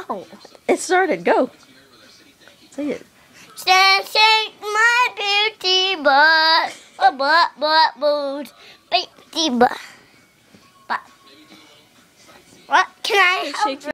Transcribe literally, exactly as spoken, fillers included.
Ow. It started. Go. Say it. Stand, shake my beauty butt. A butt, butt, boot. Beauty butt. Butt. What can I help?